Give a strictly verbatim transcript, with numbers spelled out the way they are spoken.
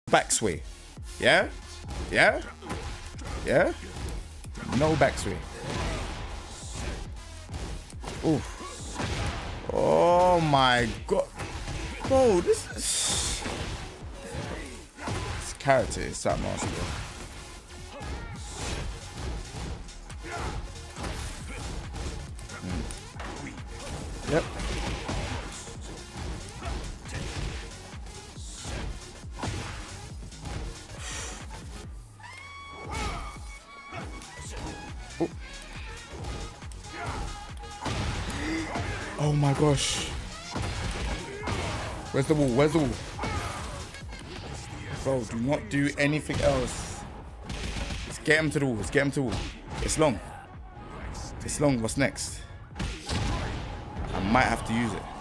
backswing. Yeah? Yeah? Yeah? No backswing. Ooh. Oh my god. Bro, this is... This character is something else, bro. Mm. Yep. Oh my gosh. Where's the wall? Where's the wall? Bro, do not do anything else. Let's get him to the wall. Let's get him to the wall. It's long. It's long. What's next? I might have to use it.